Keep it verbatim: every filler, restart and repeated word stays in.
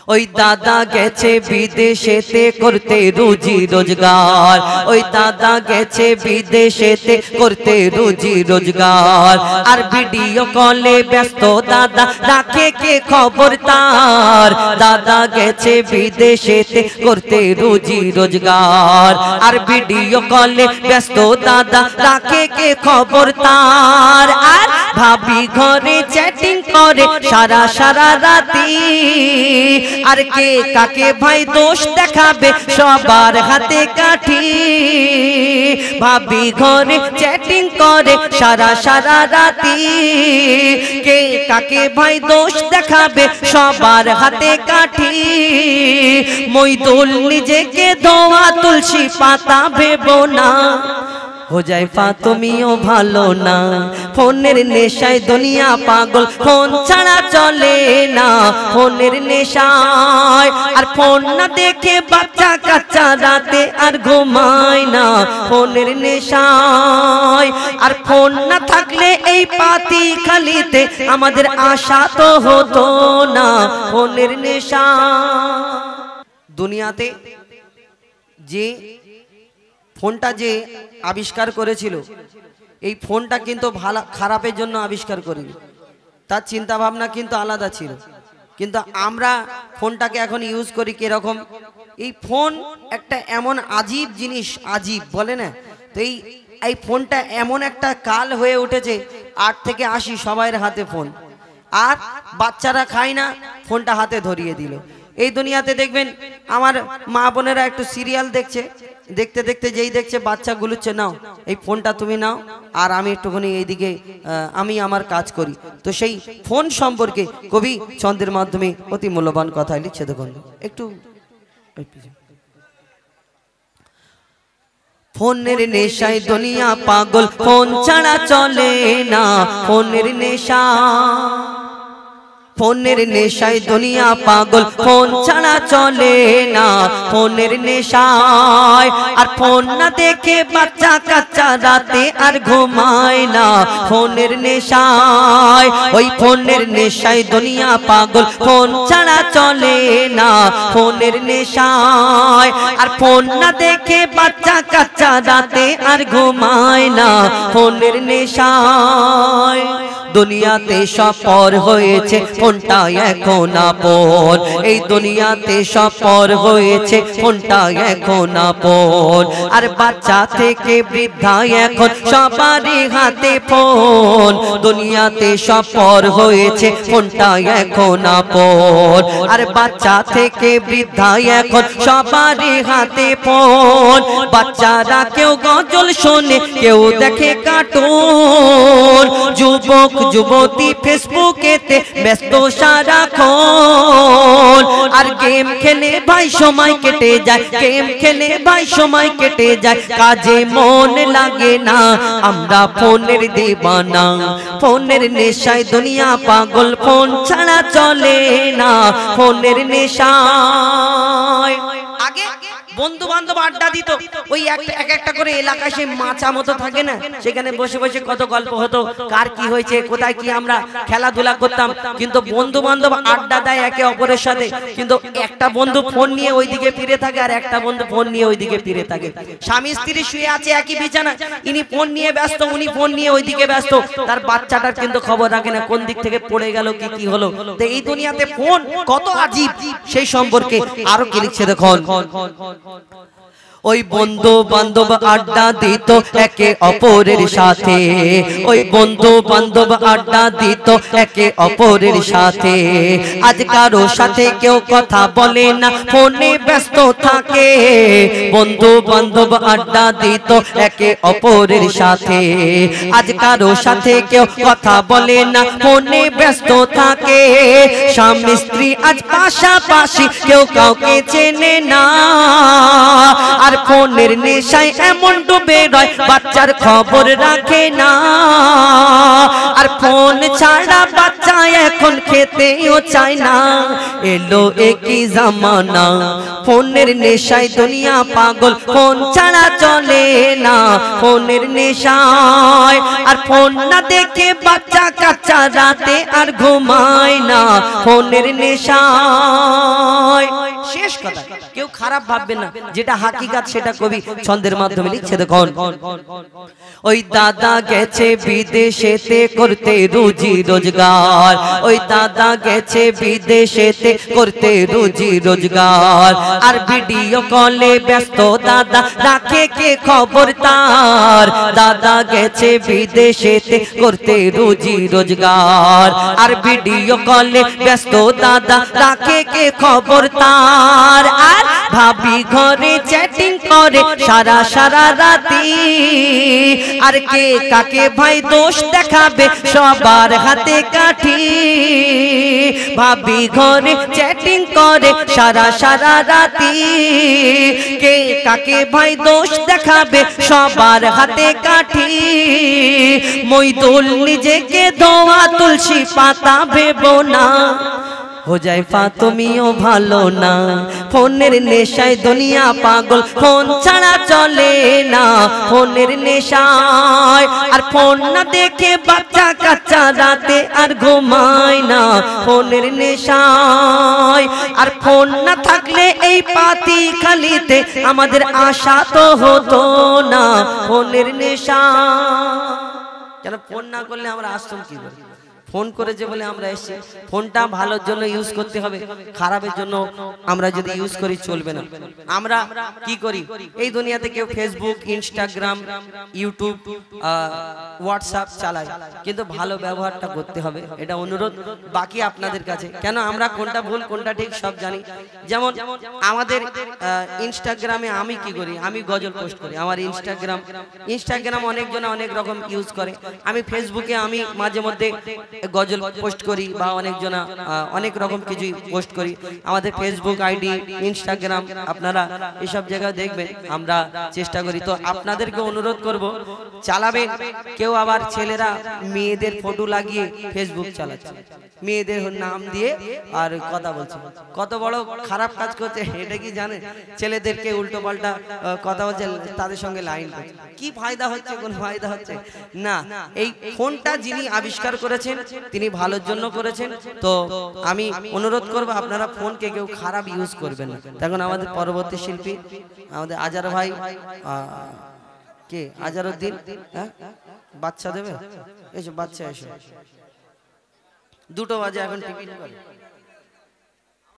ওই দাদা গেছে বিদেশেতে করতে রুজি রোজগার, ওই দাদা গেছে বিদেশেতে করতে রুজি রোজগার। আর ভিডিও কলে ব্যস্ত দাদা, রাখে কে খবর তার? দাদা গেছে বিদেশেতে করতে রুজি রোজগার, আর ভিডিও কলে ব্যস্ত দাদা, রাখে কে খবর তার? আর ভাবি ঘরে চ্যাটিং করে সারা সারা রাতি, আর কে কাকে ভাই দোষ দেখাবে সবার হাতে কাঠি। ভাবি ঘরে চ্যাটিং করে সারা সারা রাতি, কে কাকে ভাই দোষ দেখাবে সবার হাতে কাঠি। মইদুল নিজেকে ধোয়া তুলসী পাতা ভেবো না, হুজাইফা তুমিও ভালো না। ফোনের নেশায় দুনিয়া পাগল, ফোন ছাড়া চলে না। ফোনের নেশায় আর ফোন না দেখে বাচ্চা কাচ্চা রাতে আর ঘুমায় না। ফোনের নেশায় আর ফোন না থাকলে এই পাতি খালিতে আমাদের আশা তো হতো না। ফোনের নেশা দুনিয়াতে যে ফোনটা যে আবিষ্কার করেছিল, এই ফোনটা কিন্তু ভালো খারাপের জন্য আবিষ্কার করিনি, তার চিন্তা ভাবনা কিন্তু আলাদা ছিল। কিন্তু আমরা ফোনটাকে এখন ইউজ করি কিরকম? এই ফোন একটা এমন আজীব জিনিস, আজীব বলে না তো, এই এই ফোনটা এমন একটা কাল হয়ে উঠেছে, আট থেকে আশি সবাইয়ের হাতে ফোন। আর বাচ্চারা খায় না, ফোনটা হাতে ধরিয়ে দিল। এই দুনিয়াতে দেখবেন আমার মা বোনেরা একটু সিরিয়াল দেখছে, দেখতে দেখতে যেই দেখছে বাচ্চা গুলুচ্ছে, নাও এই ফোনটা তুমি নাও, আর আমি একটুখানি এইদিকে আমি আমার কাজ করি। তো সেই ফোন সম্পর্কে কবি ছন্দের মাধ্যমে অতি মূল্যবান কথা লিখছে, দেখুন একটু। ফোনের নেশায় দুনিয়া পাগল, ফোন ছাড়া চলে না। ফোনের নেশা ফোনের নেশায় দুনিয়া পাগল, ফোন ছাড়া চলে না। ফোনের নেশায় আর ফোন না দেখে বাচ্চা কাচ্চা রাতে আর ঘুমায় না। ফোনের নেশায় ওই ফোনের নেশায় দুনিয়া পাগল, ফোন ছাড়া চলে না। ফোনের নেশায় আর ফোন না দেখে বাচ্চা কাচ্চা রাতে আর ঘুমায় না। ফোনের নেশায় দুনিয়াতে সব পর হয়েছে, ফোনটা এখন আপন। এই দুনিয়াতে সব পর হয়েছে, ফোনটা এখন আপন। আর বাচ্চা থেকে বৃদ্ধা এখন সবারই হাতে ফোন। দুনিয়াতে সব পর হয়েছে, ফোনটা এখন আপন। আর বাচ্চা থেকে বৃদ্ধা এখন সবারই হাতে ফোন। বাচ্চারা কেউ গজল শোনে, কেউ দেখে কার্টুন। যুবক যুবতী ফেসবুকেতে ব্যস্ত সারাক্ষণ। আর গেম খেলে ভাই সময় কেটে যায়, গেম খেলে ভাই সময় কেটে যায়, কাজে মন লাগে না। আমরা ফোনের দিবানা, ফোনের নেশায় দুনিয়া পাগল, ফোন ছাড়া চলে না। ফোনের নেশায় আগে বন্ধু বান্ধব আড্ডা দিত, ওই এক একটা করে এলাকায় সে মাচা মতো থাকে না, সেখানে বসে বসে কত গল্প হতো, কার কি হয়েছে, কোথায় কি আমরা খেলাধুলা করতাম। কিন্তু বন্ধু বান্ধব আড্ডা দেয় একে অপরের সাথে, কিন্তু একটা বন্ধু ফোন নিয়ে ওইদিকে ফিরে থাকে, আর একটা বন্ধু ফোন নিয়ে ওইদিকে ফিরে থাকে। স্বামী স্ত্রী শুয়ে আছে একই বিছানা, ইনি ফোন নিয়ে ব্যস্ত, উনি ফোন নিয়ে ওইদিকে ব্যস্ত। তার বাচ্চাটার কিন্তু খবর রাখে না, কোন দিক থেকে পড়ে গেল, কি কি হলো। তো এই দুনিয়াতে ফোন কত আজীব, সেই সম্পর্কে আরো কি লিখছে দেখুন। ওই বন্ধু বান্ধব আড্ডা দিত একে অপরের সাথে, ওই বন্ধু বান্ধব আড্ডা দিত একে অপরের সাথে। আজ কারো সাথে কেউ কথা বলে না, ফোনে ব্যস্ত থাকে। বন্ধু বান্ধব আড্ডা দিত একে অপরের সাথে, আজ কারো সাথে কেউ কথা বলে না, ফোনে ব্যস্ত থাকে। স্বামী স্ত্রী আজ পাশাপাশি, কেউ কাউকে চেনে না। আর ফোনের নেশায় এমন ডুবে রয়, বাচ্চার খবর রাখে না। আর ফোন ছাড়া বাচ্চা এখন খেতেও চায় না। এলো একই জামানা, ফোনের নেশায় দুনিয়া পাগল, ফোন ছাড়া চলে না। ফোনের নেশায় আর ফোন না দেখে বাচ্চা কাচ্চা রাতে আর ঘুমায় না। ফোনের নেশায় কথা, কেউ খারাপ ভাববে না, যেটা হাকিকাত সেটা কবি ছন্দের মাধ্যমে লিখছে। দেখুন, ওই দাদা গেছে বিদেশেতে করতে রুজি রোজগার, ওই দাদা গেছে বিদেশেতে করতে রুজি রোজগার, আর ভিডিও কলে ব্যস্ত দাদা রাখে কে খবর তার। দাদা গেছে বিদেশেতে করতে রুজি রোজগার, আর ভিডিও কলে ব্যস্ত দাদা রাখে কে খবর তার। আর ভাবি ঘরে চ্যাটিং করে সারা সারা রাতি, আর কে কাকে ভাই দোষ দেখাবে সবার হাতে কাঠি। ভাবি ঘরে চ্যাটিং করে সারা সারা রাতি, কে কাকে ভাই দোষ দেখাবে সবার হাতে কাঠি। মইদুল নিজেকে ধোয়া তুলসী পাতা ভেবো না, হুজাইফা তুমিও ভালো না। ফোনের নেশায় দুনিয়া পাগল, ফোন ছাড়া চলে না। ফোনের নেশায় আর ফোন না দেখে বাচ্চা কাচ্চা রাতে আর ঘুমায় না। ফোনের নেশায় আর ফোন না থাকলে এই পাতি খালিতে আমাদের আশা তো হতো না। ফোনের নেশা, কেন ফোন না করলে আমরা আসতাম কি করে? ফোন করেছে বলে আমরা এসেছি। ফোনটা ভালোর জন্য ইউজ করতে হবে, খারাপের জন্য আমরা যদি ইউজ করি চলবে না। আমরা কি করি এই দুনিয়াতে, কেউ ফেসবুক, ইনস্টাগ্রাম, ইউটিউব, হোয়াটসঅ্যাপ চালায়, কিন্তু ভালো ব্যবহারটা করতে হবে, এটা অনুরোধ বাকি আপনাদের কাছে। কেন আমরা কোনটা ভুল কোনটা ঠিক সব জানি। যেমন আমাদের ইনস্টাগ্রামে আমি কি করি, আমি গজল পোস্ট করি। আমার ইনস্টাগ্রাম ইনস্টাগ্রাম অনেকজন অনেক রকম ইউজ করে। আমি ফেসবুকে আমি মাঝে মধ্যে গজল পোস্ট করি, বা অনেকজনা অনেক রকম কিছু পোস্ট করি। আমাদের ফেসবুক আইডি, ইনস্টাগ্রাম আপনারা এসব জায়গায় দেখবেন, আমরা চেষ্টা করি। তো আপনাদেরকে অনুরোধ করব, চালাবেন। কেউ আবার ছেলেরা মেয়েদের ফটো লাগিয়ে ফেসবুক চালাচ্ছে, মেয়েদের নাম দিয়ে আর কথা বলছে, কত বড় খারাপ কাজ করছে এটা কি জানেন? ছেলেদেরকে উল্টো পাল্টা কথা বলছে, তাদের সঙ্গে লাইন করছে। কি ফায়দা হচ্ছে? কোন ফায়দা হচ্ছে না। এই ফোনটা যিনি আবিষ্কার করেছেন তিনি ভালোর জন্য করেছেন। তো আমি অনুরোধ করব আপনারা ফোনকে কেউ খারাপ ইউজ করবেন না। তখন আমাদের পরবর্তী শিল্পী আমাদের আজার ভাই, কে আজারউদ্দিন, হ্যাঁ বাচ্চা দেবে, এসো বাচ্চা এসো, দুটো বাজে এখন টিফিন করে।